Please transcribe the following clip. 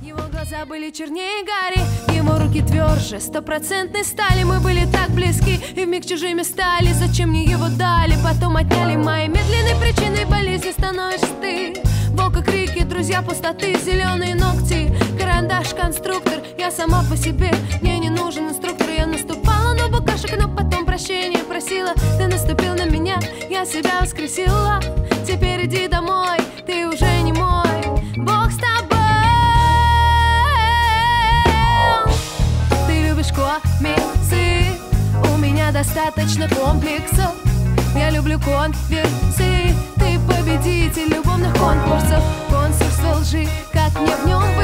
Его глаза были чернее Гарри, его руки тверже стопроцентной стали. Мы были так близки и вмиг чужими стали. Зачем мне его дали, потом отняли. Моей медленной причиной болезни становишься ты. Волка крики, друзья пустоты, зеленые ногти, карандаш, конструктор. Я сама по себе, мне не нужен инструктор. Я наступала на букашек, но потом прощения просила. Ты наступил на меня, я себя воскресила. Теперь иди домой, ты уже не мой. Бог с тобой. Ты любишь комиксы, у меня достаточно комплексов. Я люблю конверсы, ты победитель любовных конкурсов. Консульство лжи, как мне в нем